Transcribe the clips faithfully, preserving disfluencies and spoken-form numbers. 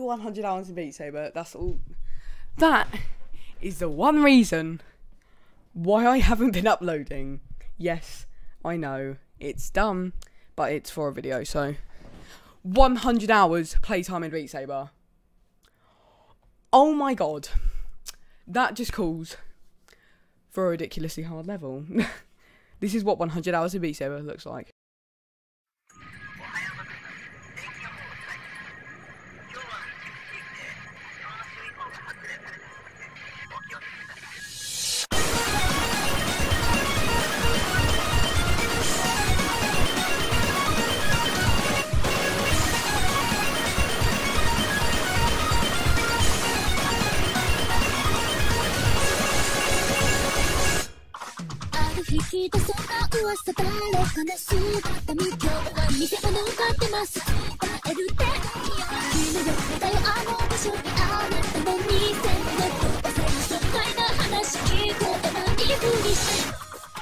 one hundred hours in Beat Saber. That's all. That is the one reason why I haven't been uploading. Yes, I know, it's dumb, but it's for a video, so. one hundred hours playtime in Beat Saber. Oh my god. That just calls for a ridiculously hard level. This is what one hundred hours in Beat Saber looks like. 聞いたそんな噂誰かの姿見今日は見せ場のかってます伝えるって君の横だよあの場所にあなたの店のどこさ不快な話聞こえないふりして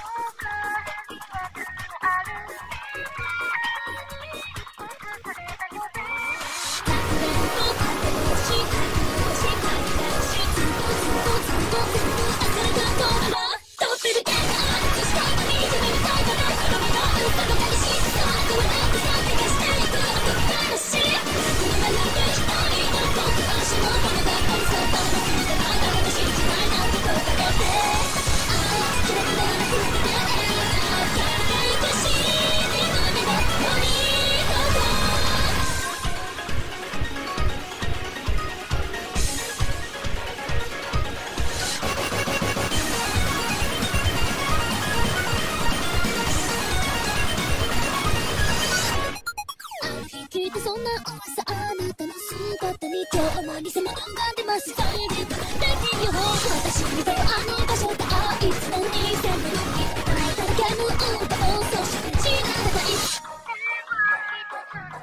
聞いてそんな噂あなたの姿に今日も偽物が出ますサイレントレディオ私見たよあの場所であいつの偽物にあなただけの歌をそして知らない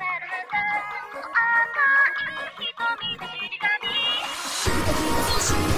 赤い瞳で光